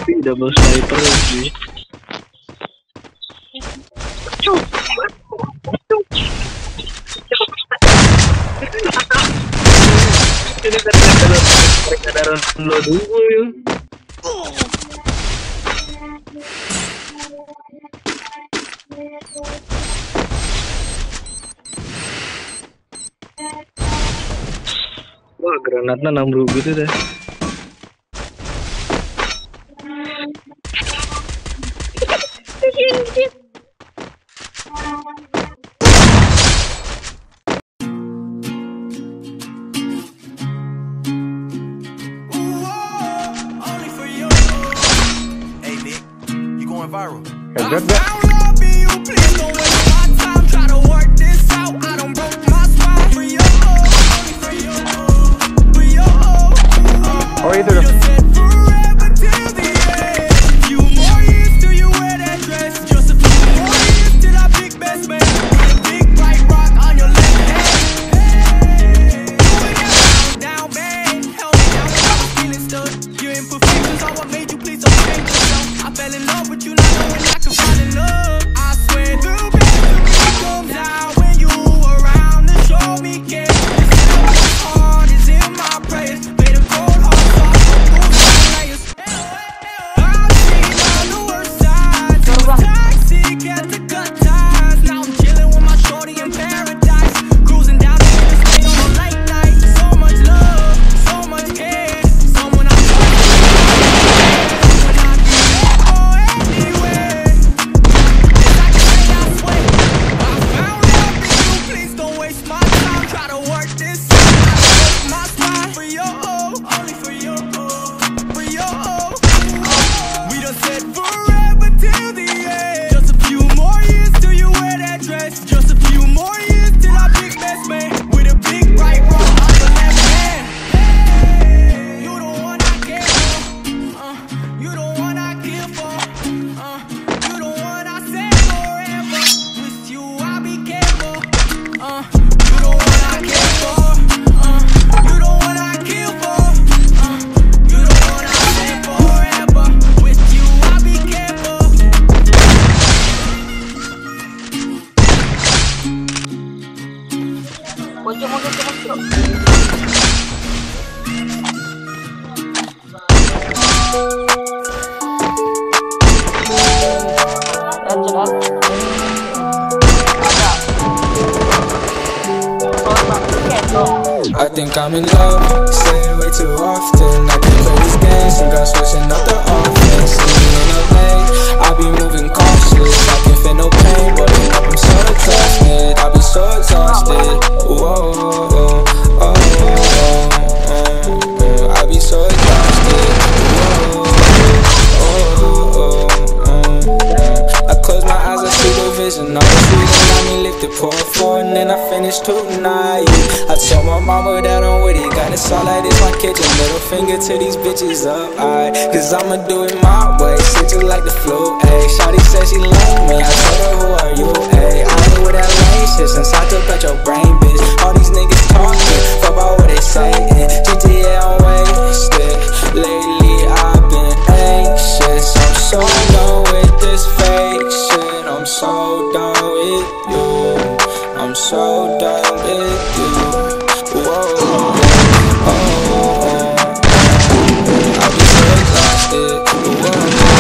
double sniper sih. Ini ada download dulu ya. Wah, granatnya nambah gitu deh. Viral. Or either I think I'm in love, say it way too often. I can play these games and got switching up the offense. Sitting in the lane, I be moving cautious. I can feel no pain, but I'm so exhausted. I be so exhausted. Whoa, oh, oh, oh, I be so exhausted. Whoa, oh, I close my eyes, I see the vision. All the freedom got me lifted, pour forward, and then I finish tonight. I told my mama that I'm with it, got it all like this my kitchen. Middle finger to these bitches up, cause I'ma do it my way, shit just like the flu, ayy. Shawty said she like me, I told her who are you, ayy. I ain't with that lame shit since I took out your brain, bitch. All these niggas talking, fuck about what they saying. GTA I'm wasted, lately I've been anxious. I'm so done with this fake shit, I'm so done with you, I'm so done with you. Whoa, oh, oh, I be so exhausted. Whoa,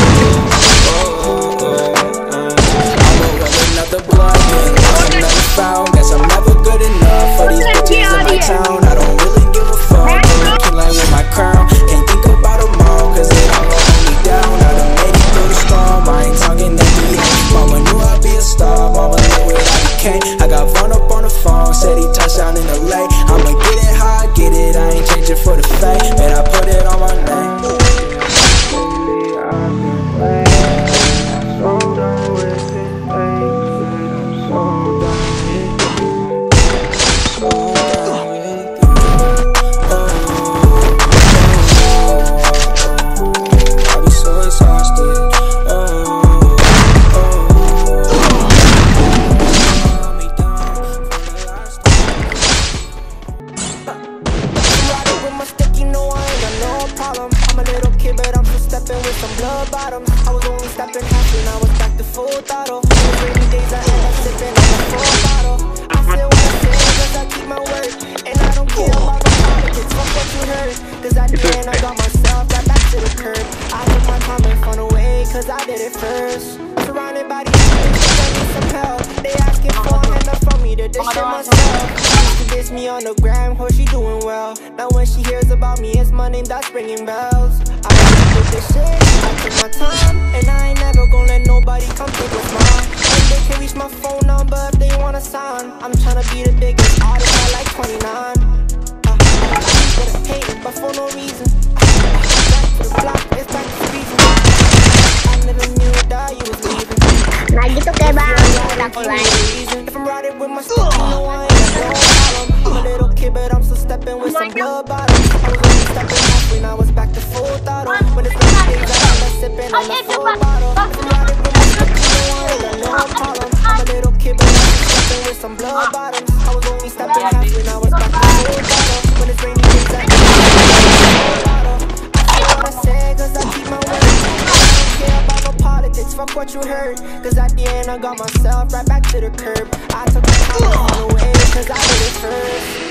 oh, I'ma roll another blunt, lost another found. Guess I'm never good enough for these bitches in my town. I don't really give a fuck, I'm like with my crown. Can't think about them all, cause they all hold me down. I done made it through the storm, I ain't talking empty. Mama knew I'd be a star, mama knew what I became. I got Vaughn up on the phone, said he touched down in LA. I'ma get it how I get it, I ain't changing for the fame. Man, I put it on my name. Lately I've been waiting, I'm so done with this fake shit. I'm so done with you, so done with you. I be so exhausted. I'm a little kid, but I'm so stuck stepping with some blood bottoms. I was only stepping half and I was back to full throttle. Those rainy days I end up sipping on a full bottle. I said what I said cause I keep my word. And I don't care about the politics, fuck what you heard. Cause at the end I got myself right back to the curb. I took my time and fun away cause I did it first. Surrounded by these things that need some help. They asking for a hand up from me to dish it myself. She diss me on the gram, hope she doing well. Now when she hears about me, it's my name that's ringing bells. I did this shit, I took my time. And I ain't never gonna let nobody come take what's mine. And they can reach my phone number if they wanna sign. I'm tryna be the biggest artist at like 29. Hate, but for no reason. Back to the block, it's back to reason. I never knew that you was leaving. Nah gitu kayak bang, aku lagi. If I'm riding with my stick, you know I ain't got no problem. I'm a little kid, but I'm still stepping with some blood bottoms. I was only stepping half when I was back to full throttle. When it's rainy days, I'm sipping on a full bottle. If I'm riding with my stick, you know I ain't got no problem. I'm a little kid, but I'm still stepping with some blood bottoms. I was only stepping half when I was back to full throttle. When it's rainy days, I cause I keep my word. I don't care about no politics, fuck what you heard. Cause at the end I got myself right back to the curb. I took my time away cause I did it first.